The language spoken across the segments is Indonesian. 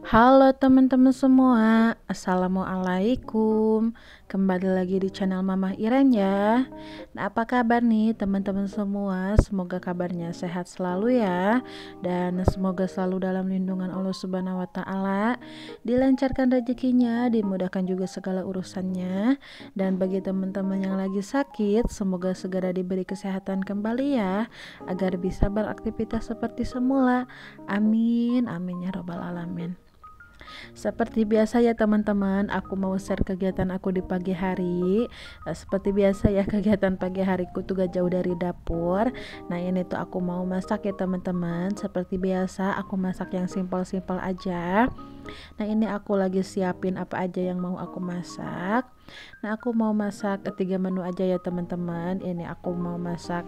Halo teman-teman semua, Assalamualaikum. Kembali lagi di channel Mama Iren ya. Nah, apa kabar nih teman-teman semua? Semoga kabarnya sehat selalu ya. Dan semoga selalu dalam lindungan Allah Subhanahu wa taala. Dilancarkan rezekinya, dimudahkan juga segala urusannya. Dan bagi teman-teman yang lagi sakit, semoga segera diberi kesehatan kembali ya, agar bisa beraktivitas seperti semula. Amin, amin ya robbal alamin. Seperti biasa ya teman-teman, aku mau share kegiatan aku di pagi hari. Seperti biasa ya, kegiatan pagi hariku tuh gak jauh dari dapur. Nah ini tuh aku mau masak ya teman-teman. Seperti biasa aku masak yang simpel-simpel aja. Nah ini aku lagi siapin apa aja yang mau aku masak. Nah aku mau masak 3 menu aja ya teman-teman. Ini aku mau masak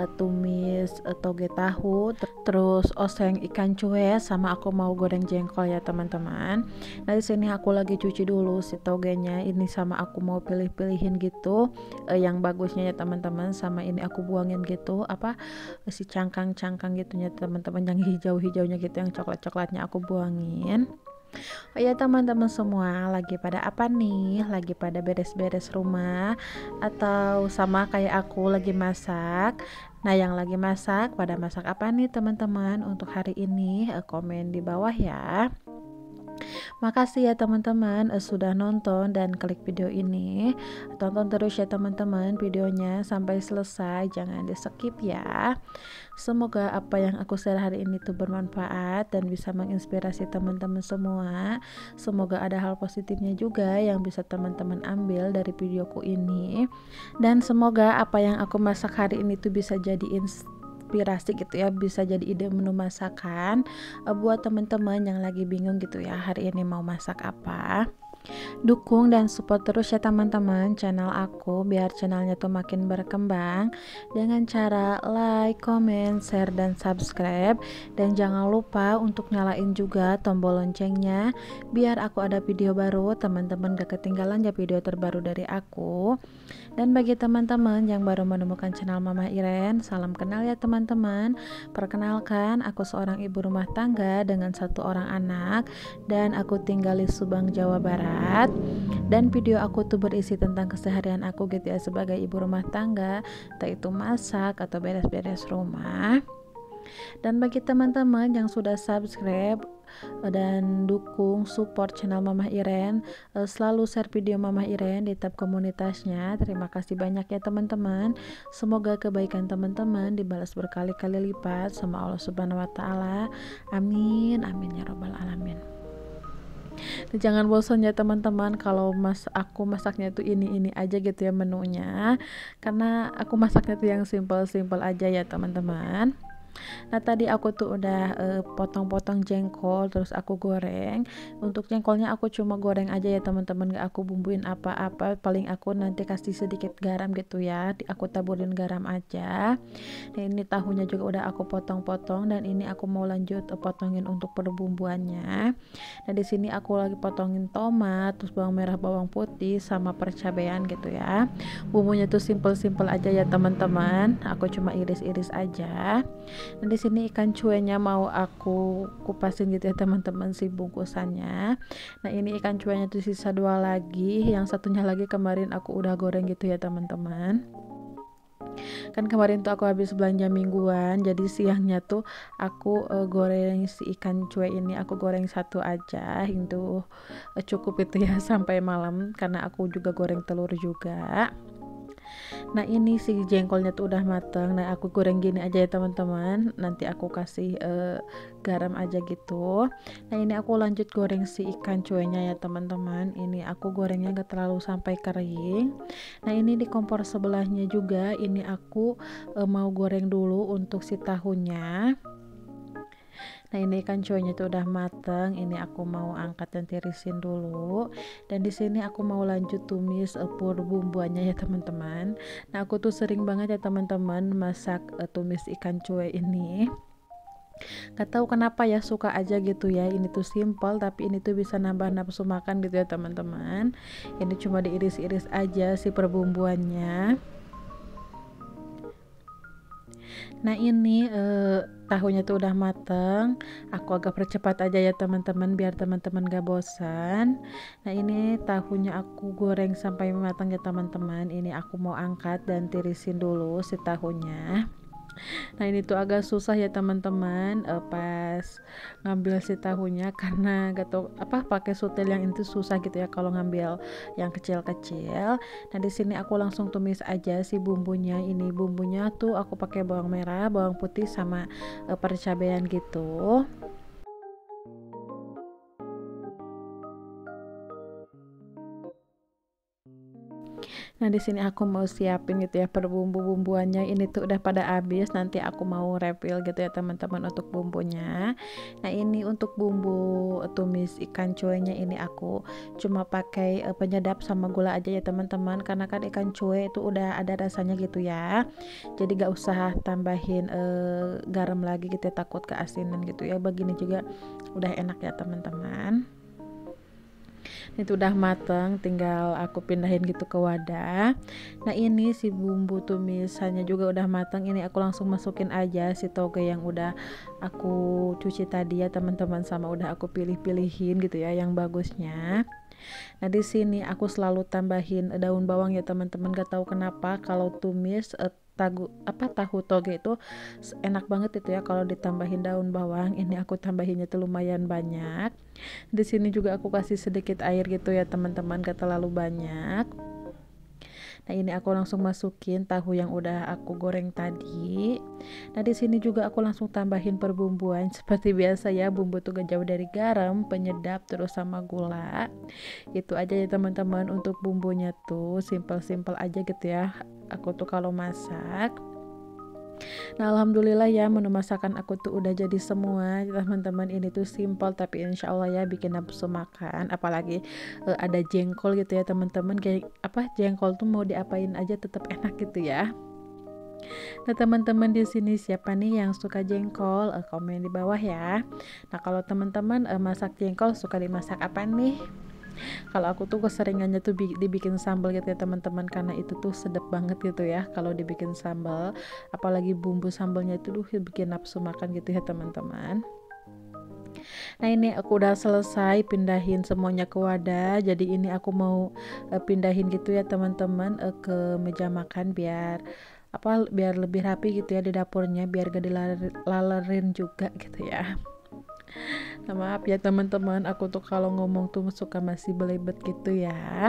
tumis toge tahu, terus oseng ikan cuek, sama aku mau goreng jengkol ya teman-teman. Nah di sini aku lagi cuci dulu si togenya ini, sama aku mau pilih-pilihin gitu yang bagusnya ya teman-teman. Sama ini aku buangin gitu apa si cangkang-cangkang gitunya teman-teman, yang hijau-hijaunya gitu, yang coklat-coklatnya aku buangin. Oh ya teman-teman semua, lagi pada apa nih? Lagi pada beres-beres rumah atau sama kayak aku lagi masak? Nah, yang lagi masak, pada masak apa nih teman-teman untuk hari ini? Komen di bawah ya. Makasih ya teman-teman sudah nonton dan klik video ini. Tonton terus ya teman-teman videonya sampai selesai, jangan di skip ya. Semoga apa yang aku share hari ini tuh bermanfaat dan bisa menginspirasi teman-teman semua. Semoga ada hal positifnya juga yang bisa teman-teman ambil dari videoku ini. Dan semoga apa yang aku masak hari ini tuh bisa jadi inspirasi gitu ya, bisa jadi ide menu masakan buat teman-teman yang lagi bingung gitu ya, hari ini mau masak apa. Dukung dan support terus ya teman-teman channel aku, biar channelnya tuh makin berkembang dengan cara like, comment, share, dan subscribe. Dan jangan lupa untuk nyalain juga tombol loncengnya, biar aku ada video baru teman-teman gak ketinggalan ya video terbaru dari aku. Dan bagi teman-teman yang baru menemukan channel Mama Iren, salam kenal ya teman-teman. Perkenalkan, aku seorang ibu rumah tangga dengan 1 orang anak, dan aku tinggal di Subang, Jawa Barat. Dan video aku tuh berisi tentang keseharian aku gitu ya, sebagai ibu rumah tangga, entah itu masak atau beres-beres rumah. Dan bagi teman-teman yang sudah subscribe dan dukung support channel Mama Iren, selalu share video Mama Iren di tab komunitasnya. Terima kasih banyak ya teman-teman. Semoga kebaikan teman-teman dibalas berkali-kali lipat sama Allah Subhanahu wa taala. Amin, amin ya robbal alamin. Jangan bosan ya teman-teman kalau aku masaknya tuh ini aja gitu ya menunya, karena aku masaknya tuh yang simple-simple aja ya teman-teman. Nah tadi aku tuh udah potong-potong jengkol, terus aku goreng. Untuk jengkolnya aku cuma goreng aja ya teman-teman, gak aku bumbuin apa-apa. Paling aku nanti kasih sedikit garam gitu ya, aku taburin garam aja. Nah ini tahunya juga udah aku potong-potong, dan ini aku mau lanjut potongin untuk perbumbuannya. Nah di sini aku lagi potongin tomat, terus bawang merah, bawang putih, sama percabean gitu ya. Bumbunya tuh simple-simple aja ya teman-teman, aku cuma iris-iris aja. Nah di sini ikan cueknya mau aku kupasin gitu ya teman-teman, si bungkusannya. Nah ini ikan cueknya tuh sisa 2 lagi, yang satunya lagi kemarin aku udah goreng gitu ya teman-teman. Kan kemarin tuh aku habis belanja mingguan, jadi siangnya tuh aku goreng si ikan cuek ini, aku goreng satu aja itu cukup itu ya sampai malam, karena aku juga goreng telur juga. Nah ini si jengkolnya tuh udah mateng. Nah aku goreng gini aja ya teman-teman, nanti aku kasih garam aja gitu. Nah ini aku lanjut goreng si ikan cueknya ya teman-teman. Ini aku gorengnya gak terlalu sampai kering. Nah ini di kompor sebelahnya juga ini aku mau goreng dulu untuk si tahunya. Nah ini ikan cueknya tuh udah mateng, ini aku mau angkat dan tirisin dulu. Dan di sini aku mau lanjut tumis pur bumbuannya ya teman-teman. Nah aku tuh sering banget ya teman-teman masak tumis ikan cuek ini. Gak tahu kenapa ya, suka aja gitu ya. Ini tuh simple tapi ini tuh bisa nambah nafsu makan gitu ya teman-teman. Ini cuma diiris-iris aja si perbumbuannya. Nah ini tahunya tuh udah mateng. Aku agak percepat aja ya teman-teman biar teman-teman gak bosan. Nah ini tahunya aku goreng sampai matang ya teman-teman. Ini aku mau angkat dan tirisin dulu si tahunya. Nah ini tuh agak susah ya teman-teman pas ngambil si tahunya karena gak tau apa pakai sutil yang itu susah gitu ya kalau ngambil yang kecil-kecil. Nah di sini aku langsung tumis aja si bumbunya. Ini bumbunya tuh aku pakai bawang merah, bawang putih sama percabean gitu. Nah, di sini aku mau siapin gitu ya per bumbu-bumbuannya. Ini tuh udah pada habis, nanti aku mau refill gitu ya teman-teman untuk bumbunya. Nah, ini untuk bumbu tumis ikan cuenya ini aku cuma pakai penyedap sama gula aja ya teman-teman, karena kan ikan cuy itu udah ada rasanya gitu ya. Jadi gak usah tambahin garam lagi gitu ya, takut keasinan gitu ya. Begini juga udah enak ya teman-teman. Itu udah mateng, tinggal aku pindahin gitu ke wadah. Nah ini si bumbu tumisannya juga udah mateng, ini aku langsung masukin aja si toge yang udah aku cuci tadi ya teman-teman, sama udah aku pilih-pilihin gitu ya yang bagusnya. Nah di sini aku selalu tambahin daun bawang ya teman-teman, gak tahu kenapa kalau tumis tahu toge itu enak banget itu ya kalau ditambahin daun bawang. Ini aku tambahinnya tuh lumayan banyak. Di sini juga aku kasih sedikit air gitu ya teman-teman, gak terlalu banyak. Nah ini aku langsung masukin tahu yang udah aku goreng tadi. Nah di sini juga aku langsung tambahin perbumbuan seperti biasa ya, bumbu tuh gak jauh dari garam, penyedap, terus sama gula. Itu aja ya teman-teman untuk bumbunya tuh simple-simple aja gitu ya. Aku tuh kalau masak. Nah alhamdulillah ya, menu masakan aku tuh udah jadi semua teman-teman. Ini tuh simple tapi insya Allah ya bikin nafsu makan. Apalagi ada jengkol gitu ya teman-teman, kayak apa, jengkol tuh mau diapain aja tetap enak gitu ya. Nah teman-teman di sini siapa nih yang suka jengkol, komen di bawah ya. Nah kalau teman-teman masak jengkol suka dimasak apa nih? Kalau aku tuh keseringannya tuh dibikin sambal gitu ya teman-teman, karena itu tuh sedap banget gitu ya kalau dibikin sambal, apalagi bumbu sambalnya itu tuh bikin nafsu makan gitu ya teman-teman. Nah ini aku udah selesai pindahin semuanya ke wadah, jadi ini aku mau pindahin gitu ya teman-teman ke meja makan biar biar lebih rapi gitu ya di dapurnya, biar gak dilalerin juga gitu ya. Nah, maaf ya teman-teman, aku tuh kalau ngomong tuh suka masih belibet gitu ya.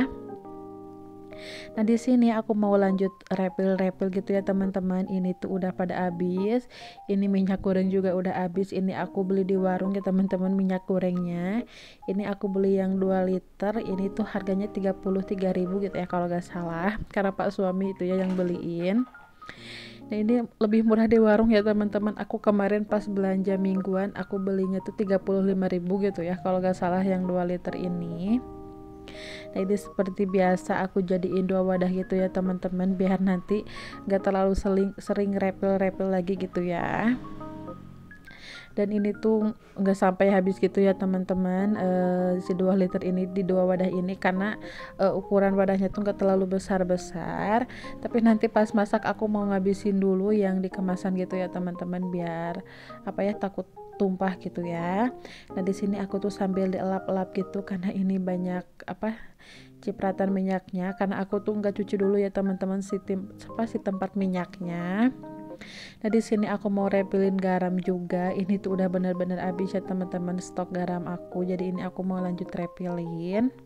Nah di sini aku mau lanjut refill gitu ya teman-teman. Ini tuh udah pada habis. Ini minyak goreng juga udah habis. Ini aku beli di warung ya teman-teman minyak gorengnya. Ini aku beli yang 2 liter. Ini tuh harganya 33.000 gitu ya kalau gak salah. Karena Pak suami itu ya yang beliin. Nah ini lebih murah di warung ya teman-teman. Aku kemarin pas belanja mingguan aku belinya tuh 35.000 gitu ya kalau gak salah yang 2 liter ini. Nah ini seperti biasa aku jadiin 2 wadah gitu ya teman-teman, biar nanti gak terlalu sering refill lagi gitu ya. Dan ini tuh nggak sampai habis gitu ya teman-teman, si 2 liter ini di 2 wadah ini, karena ukuran wadahnya tuh nggak terlalu besar-besar, tapi nanti pas masak aku mau ngabisin dulu yang di kemasan gitu ya teman-teman, biar takut tumpah gitu ya. Nah di sini aku tuh sambil dielap-elap gitu karena ini banyak cipratan minyaknya, karena aku tuh nggak cuci dulu ya teman-teman si tempat minyaknya. Nah di sini aku mau refillin garam juga. Ini tuh udah bener-bener habis ya teman-teman stok garam aku. Jadi ini aku mau lanjut refillin.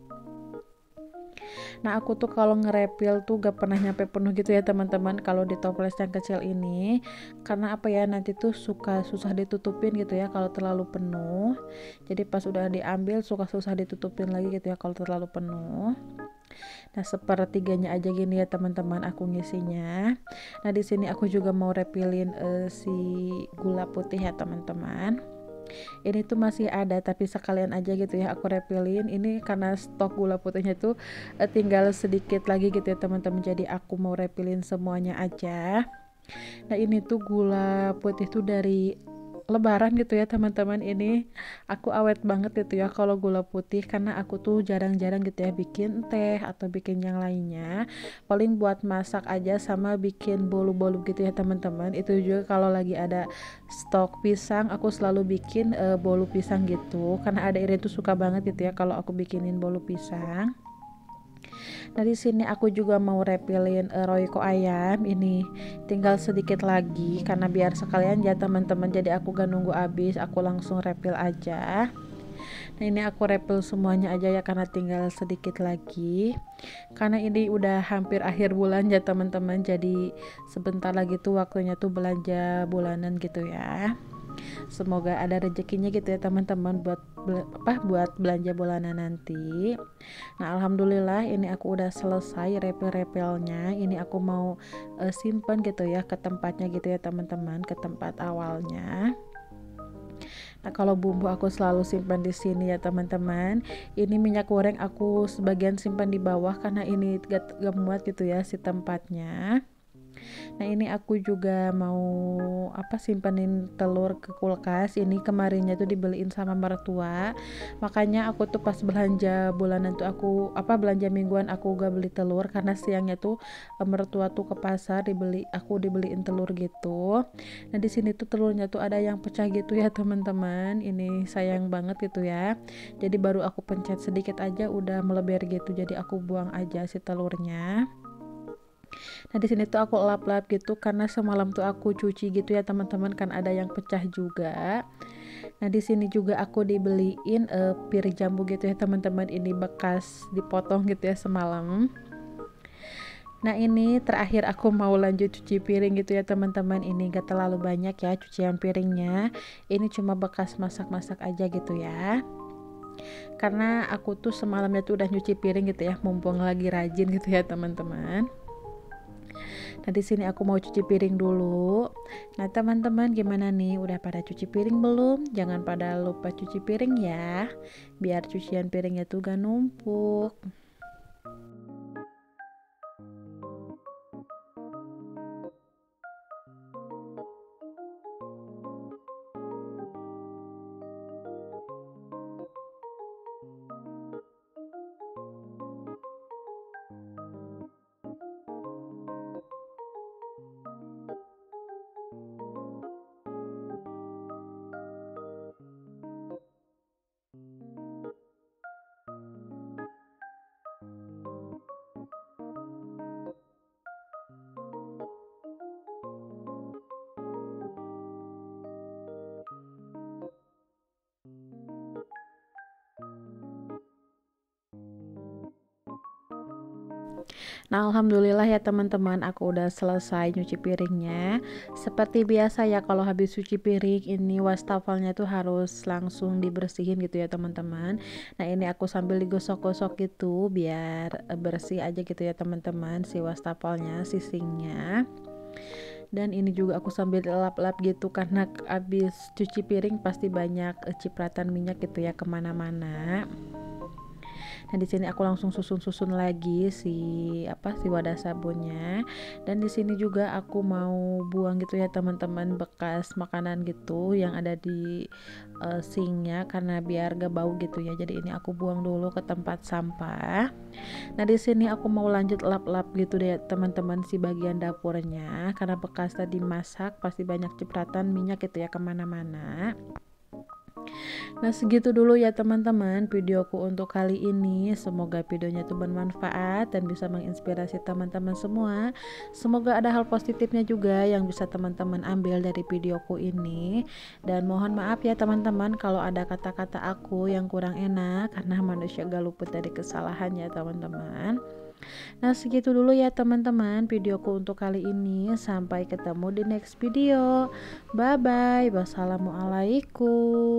Nah aku tuh kalau nge-refill tuh gak pernah nyampe penuh gitu ya teman-teman kalau di toples yang kecil ini, karena nanti tuh suka susah ditutupin gitu ya kalau terlalu penuh. Jadi pas udah diambil suka susah ditutupin lagi gitu ya kalau terlalu penuh. Nah sepertiganya aja gini ya teman-teman aku ngisinya. Nah di sini aku juga mau refillin si gula putih ya teman-teman. Ini tuh masih ada tapi sekalian aja gitu ya aku refillin. Ini karena stok gula putihnya tuh tinggal sedikit lagi gitu ya teman-teman, jadi aku mau refillin semuanya aja. Nah ini tuh gula putih tuh dari lebaran gitu ya teman-teman. Ini aku awet banget gitu ya kalau gula putih, karena aku tuh jarang-jarang gitu ya bikin teh atau bikin yang lainnya, paling buat masak aja sama bikin bolu-bolu gitu ya teman-teman. Itu juga kalau lagi ada stok pisang aku selalu bikin bolu pisang gitu, karena ada ini tuh suka banget gitu ya kalau aku bikinin bolu pisang. Nah, di sini aku juga mau repilin royco ayam. Ini tinggal sedikit lagi karena biar sekalian ya teman-teman. Jadi aku gak nunggu habis, aku langsung repil aja. Nah, ini aku repil semuanya aja ya karena tinggal sedikit lagi. Karena ini udah hampir akhir bulan ya teman-teman. Jadi sebentar lagi tuh waktunya tuh belanja bulanan gitu ya. Semoga ada rezekinya gitu ya teman-teman buat belanja bulanan nanti. Nah, alhamdulillah ini aku udah selesai repel-repelnya. Ini aku mau simpan gitu ya ke tempatnya gitu ya teman-teman, ke tempat awalnya. Nah, kalau bumbu aku selalu simpan di sini ya teman-teman. Ini minyak goreng aku sebagian simpan di bawah karena ini gak muat gitu ya si tempatnya. Nah, ini aku juga mau simpanin telur ke kulkas. Ini kemarinnya tuh dibeliin sama mertua. Makanya aku tuh pas belanja bulanan tuh belanja mingguan aku gak beli telur karena siangnya tuh mertua tuh ke pasar aku dibeliin telur gitu. Nah, di sini tuh telurnya tuh ada yang pecah gitu ya teman-teman. Ini sayang banget gitu ya. Jadi baru aku pencet sedikit aja udah melebar gitu. Jadi aku buang aja si telurnya. Nah, di sini tuh aku lap-lap gitu karena semalam tuh aku cuci gitu ya teman-teman, kan ada yang pecah juga. Nah, di sini juga aku dibeliin piring jambu gitu ya teman-teman, ini bekas dipotong gitu ya semalam. Nah, ini terakhir aku mau lanjut cuci piring gitu ya teman-teman. Ini gak terlalu banyak ya cucian piringnya. Ini cuma bekas masak-masak aja gitu ya. Karena aku tuh semalamnya tuh udah nyuci piring gitu ya, mumpung lagi rajin gitu ya teman-teman. Nah, di sini aku mau cuci piring dulu. Nah, teman-teman gimana nih? Udah pada cuci piring belum? Jangan pada lupa cuci piring ya. Biar cucian piringnya tuh gak numpuk. Nah, alhamdulillah ya teman-teman, aku udah selesai nyuci piringnya. Seperti biasa ya kalau habis cuci piring ini wastafelnya tuh harus langsung dibersihin gitu ya teman-teman. Nah, ini aku sambil digosok-gosok gitu biar bersih aja gitu ya teman-teman si wastafelnya, si sinknya. Dan ini juga aku sambil lap-lap gitu karena habis cuci piring pasti banyak cipratan minyak gitu ya kemana-mana. Nah, di sini aku langsung susun-susun lagi si wadah sabunnya. Dan di sini juga aku mau buang gitu ya teman-teman bekas makanan gitu yang ada di sinknya karena biar gak bau gitu ya. Jadi ini aku buang dulu ke tempat sampah. Nah, di sini aku mau lanjut lap-lap gitu deh teman-teman si bagian dapurnya karena bekas tadi masak pasti banyak cipratan minyak gitu ya kemana-mana. Nah, segitu dulu ya teman-teman videoku untuk kali ini. Semoga videonya itu bermanfaat dan bisa menginspirasi teman-teman semua. Semoga ada hal positifnya juga yang bisa teman-teman ambil dari videoku ini. Dan mohon maaf ya teman-teman kalau ada kata-kata aku yang kurang enak karena manusia gak luput dari kesalahan ya teman-teman. Nah, segitu dulu ya teman-teman videoku untuk kali ini. Sampai ketemu di next video. Bye bye. Wassalamualaikum.